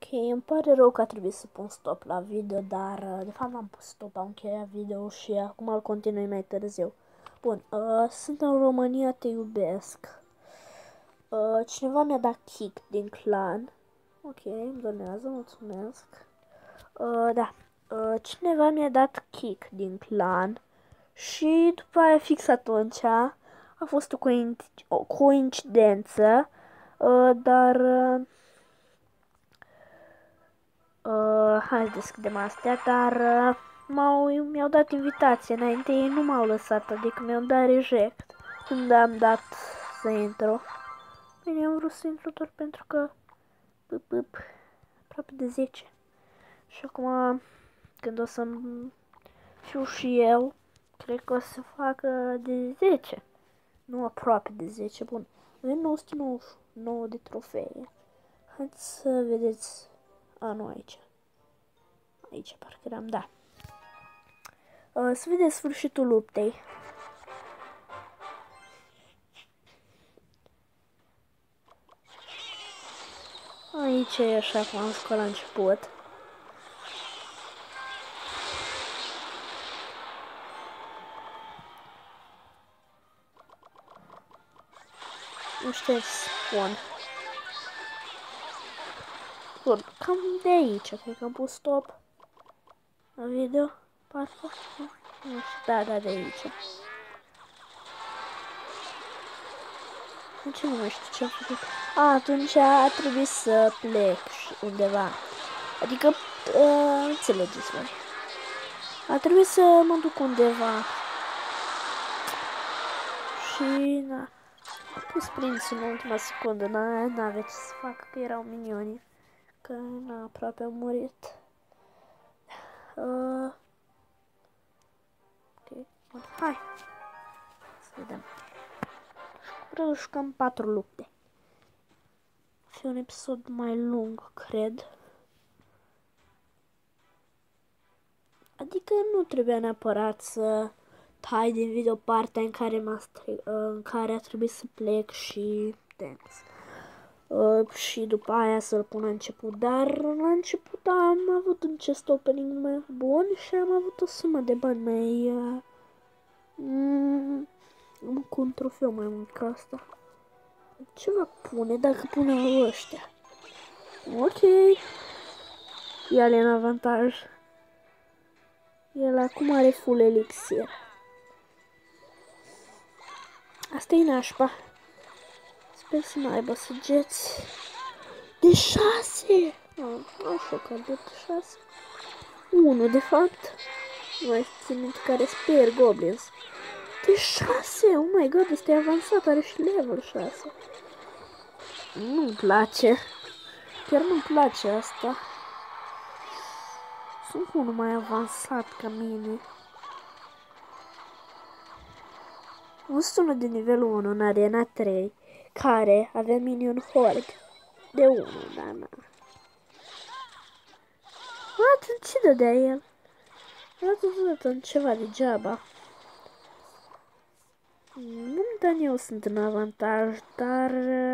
îmi pare rău că a trebuit să pun stop la video, dar de fapt n-am pus stop, am încheiat video și acum îl continui mai târziu. Bun, sunt în România, te iubesc. Cineva mi-a dat kick din clan. Ok, îmi donează, mulțumesc. Da, cineva mi-a dat kick din clan și după aia fix atunci a fost o coincidență, dar... hai să deschidem astea, dar mi-au dat invitație înainte, ei nu m-au lăsat, adică mi-au dat reject când am dat să intru. Bine, am vrut să intru doar pentru că aproape de 10. Și acum, când o să fiu și eu, cred că o să facă de 10. Nu aproape de 10, bun. Avem 999 de trofee. Haideți să vedeți. Nu aici. Aici parcă eram, da. Să vedeți sfârșitul luptei. Aici e așa cum am zis la început. Nu știu ce să spun. Bun, cam de aici, cred că am pus stop la video, parcă, nu știu, da, de aici. Ce nu mai știu ce am făcut. Atunci a trebuit să plec undeva. Adică, înțelegeți voi. A trebuit să mă duc undeva. Și, na, am pus prințul în ultima secundă, n-avea ce să fac, că erau minioni. Că, na, aproape am murit. Ok, bun, hai. Să vedem. Vreau să jucăm 4 lupte. Fi un episod mai lung, cred. Adică nu trebuia neapărat să tai din video partea în care a trebuit să plec și thanks. Și după aia să-l pun la început, dar la început am avut un chest opening mai bun și am avut o sumă de bani mai... cu un trofeu mai mult ca asta. Ce va pune dacă pune ăștia? Ok. El e în avantaj. El acum are full elixir. Asta e nașpa. Sper să nu aibă săgeți. De 6! Am șocat de 6. 1 de fapt. Nu mai țin minte care Spear Goblins. De 6! Oh my god, ăsta e avansat, are și level 6. Nu-mi place. Chiar nu-mi place asta. Sunt unul mai avansat ca mine. Un sună de nivelul 1 în arena 3, care avea minion horde. De 1, da, na. Ce dădea el? Dată ceva degeaba. Momentan eu sunt în avantaj, dar...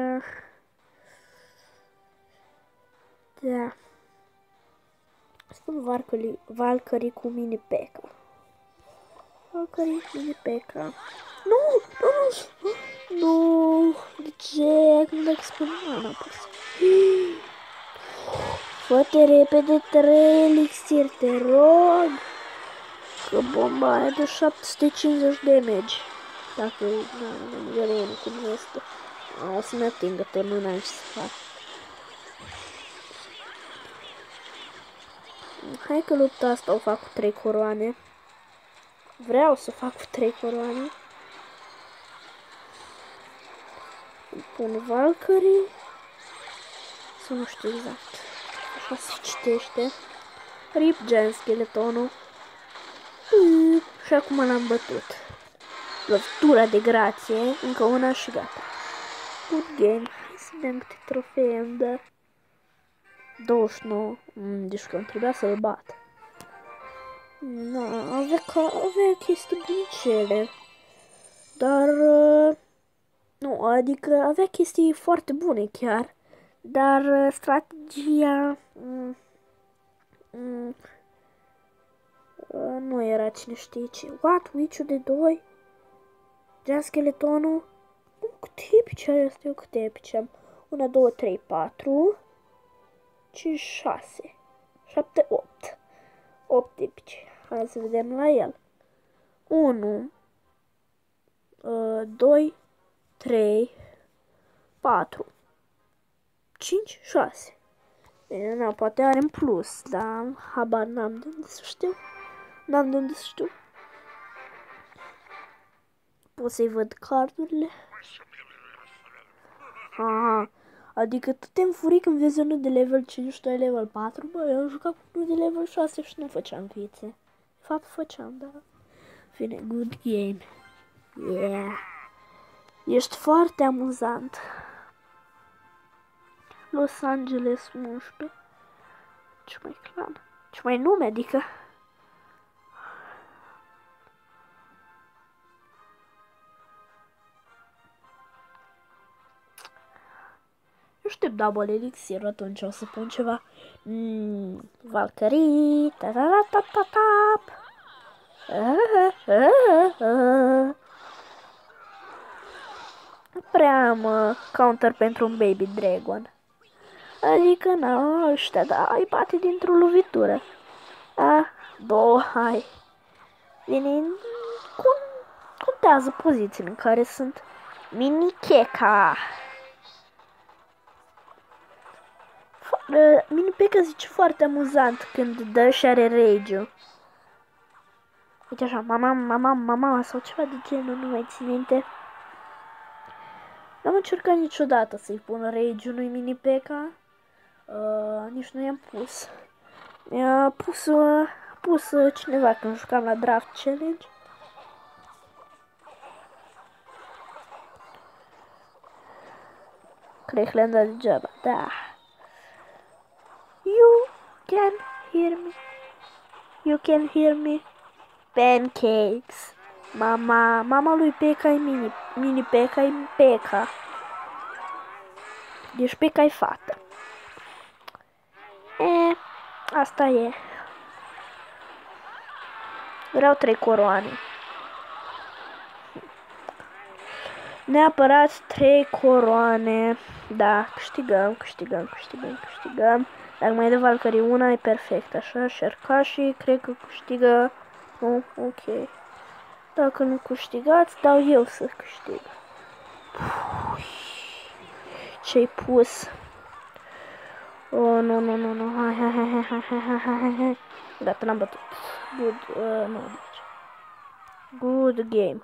Da. Spun Valkyrie cu mini P.E.K.K.A. Valkyrie mini P.E.K.K.A. Nu! De ce? Nu dacă spun n-am pus. Fă-te repede 3 elixir, te rog! Că bomba aia de 750 damage. Dacă nu nivelul 1 cum este. O să-mi atingă turnul, n-am ce să fac. Hai că lupta asta o fac cu 3 coroane. Vreau să fac cu 3 coroane. Pun Valkyrie. Să nu știu exact. Așa se citește. Rip Giant Skeletonul. Și acum l-am bătut. Lovătura de grație. Încă una și gata. Good game. Hai să vedem câte trofee îmi dă. 29. Deci că îmi trebuia să-l bat. Avea chestii bunicele. Dar... nu, adică avea chestii foarte bune chiar. Dar strategia nu era cine știe ce. What? Witch-ul de 2? Gen skeletonul? Câte epice are asta? Eu câte epice am? 1, 2, 3, 4, 5, 6, 7, 8. 8 epice. Hai să vedem la el. 1, 2, 3, 4, 5, 6. Bine, nu, poate are în plus, dar habar n-am de unde să știu. N-am de unde să știu. Pot să-i văd cardurile. Aha. Adică tu te înfuri când vezi unul de level 5 și tu ai level 4? Bă, eu am jucat cu unul de level 6 și nu făceam vițe. De fapt făceam, dar... Fine, good game. Yeah. Ești foarte amuzant. Los Angeles 11. Ce mai clan? Ce mai nume, adică? Nu știu, double elixir, atunci o să pun ceva. Valkyrie. Ta-ta-ta-ta-ta-tap. Nu prea am counter pentru un baby dragon. Adică, nu, ăștia, da, îi bate dintr-o lovitură. Două, hai. Bine, contează pozițiile în care sunt. Mini-Keka. Mini-Pekka zice foarte amuzant când dă și are rage-ul. Uite așa, mama sau ceva de genul, nu mai țin minte. N-am încercat niciodată să-i pun rage-ul unui Mini-Pekka. Nici nu i-am pus. Mi-a pus cineva când jucam la Draft Challenge. Cred că le-am dat degeaba, da. You can hear me. You can hear me. Pancakes. Mama lui Pekka e Mini-Pekka e Pekka. Deci Pekka e fată. Asta e. Vreau 3 coroane. Neapărat 3 coroane. Da, câștigăm. Dacă mai dă Valkyrie una e perfect. Așa, Sherkashi cred că câștigă. Ok. Dacă nu câștigați, dau eu să câștig. Ce-ai pus? Oh, nu. Hai. Gata, l-am bătut. Good game.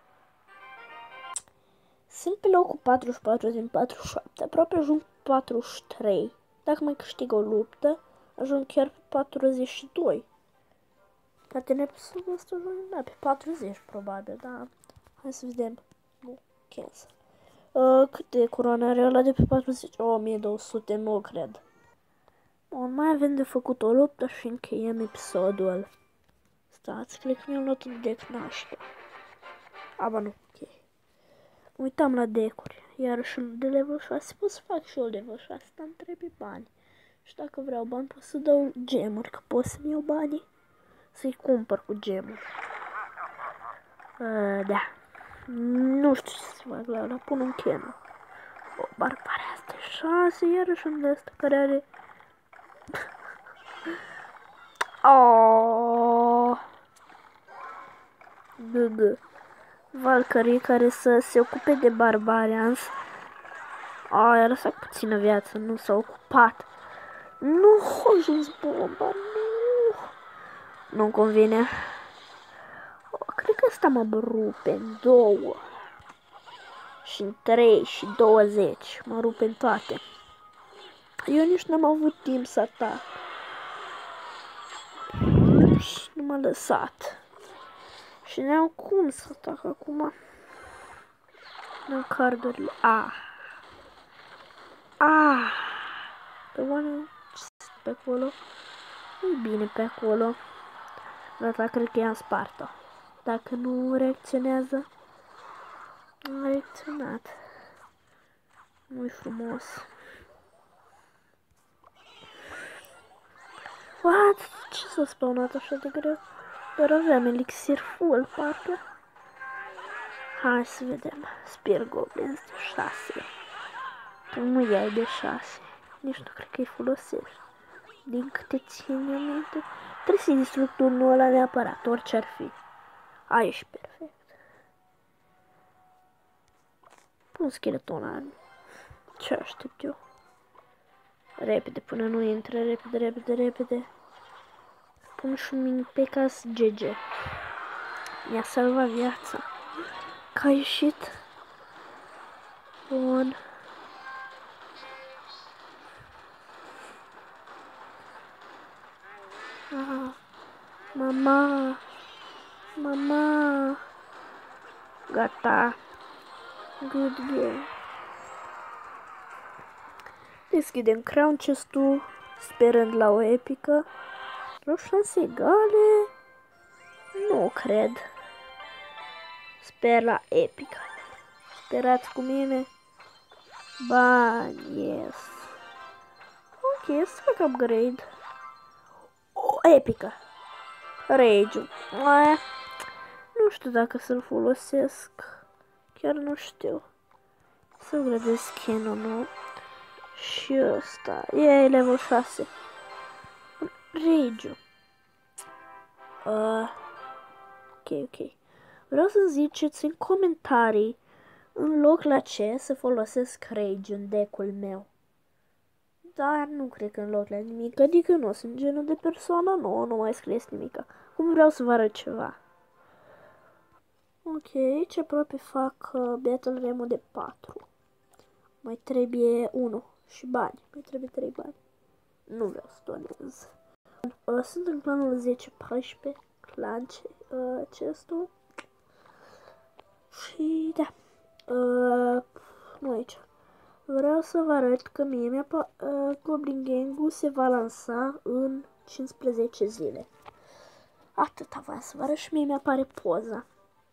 Sunt pe locul 44 din 47. Aproape ajung 43. Dacă mai câștig o luptă, ajung chiar pe 42. Poate în episodul ăsta ajung pe 40, probabil, da. Hai să vedem. Nu, cancel. Câte coroane are ăla de pe 40? 1200, nu cred. Bun, mai avem de făcut o luptă și încheiem episodul. Stați, cred că mi-am luat un deck nașpa. Aba nu, ok. Uitam la decuri. Iarăși de level 6 pot să fac și eu de level 6, dar îmi trebuie bani. Și dacă vreau bani pot să dau gemuri, că pot să-mi iau banii. Să-i cumpăr cu gemuri. Da. Nu știu ce să fac la ăla, pun un chenu. O barbare asta e 6, iarăși un de ăsta care are... GG. Valkyrie care să se ocupe de Barbarians. I-a lăsat puțină viață, nu s-a ocupat. Nu a ajuns bomba, nu. Nu-mi convine. Cred că ăsta mă rupe în 2. Și în 3 și 20. Mă rupe în toate. Eu nici n-am avut timp să atac. Și nu m-a lăsat. Și n-am cum să atac acum. În cardurile. Pe oameni pe acolo. E bine pe acolo. Gata, cred că i-am spart-o. Dacă nu reacționează. Am reacționat. Nu-i frumos. What? Ce s-a spawnat așa de greu? Doar aveam elixir full, parcă. Hai să vedem. Spear Goblins de 6. Tu nu iai de 6. Nici nu cred că îi folosești. Din câte ține minte. Trebuie să-i distrug turnul ăla neapărat, orice ar fi. Ai, ești perfect. Pun skeleton arme. Ce aștept eu? Repede, până nu intră, repede, repede, repede. Pun și un mini pecas GG. Mi-a salvat viața. Că a ieșit. Bun. Ah, mama. Mama. Gata. Good game. Deschidem crown chest-ul, sperând la o epică. Vreau șanse egale? Nu cred. Sper la epică. Sperați cu mine. Bani, yes. Ok, să fac upgrade. O epică. Rage-ul. Nu știu dacă să-l folosesc. Chiar nu știu. Să gradesc canonul. Și ăsta. E level 6. Rage-ul. Ok. Vreau să ziceți în comentarii în loc la ce să folosesc Rage în deck-ul meu. Dar nu cred că în loc la nimic. Adică nu sunt genul de persoană nouă, nu mai scrieți nimic. Cum vreau să vă arăt ceva. Ok, ce aproape fac Battle Remo de 4. Mai trebuie 1 și bani. Mai trebuie 3 bani. Nu vreau să donez. Sunt în planul 10-14 clan chest-ul. Și da. Nu aici. Vreau să vă arăt că mie Goblin Gang-ul se va lansa în 15 zile. Atâta vreau să vă arăt și mie mi-apare poza.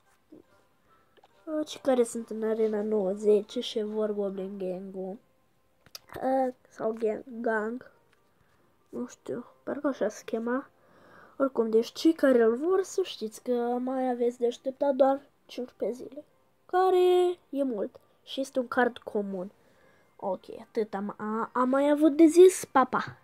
Cei care sunt în arena 90 și vor Goblin Gang-ul. Sau Gang. Nu știu, parcă așa se chema. Oricum, deci cei care îl vor să știți că mai aveți de așteptat doar 15 zile. Care e mult. Și este un card comun. Ok, atât am mai avut de zis. Pa, pa!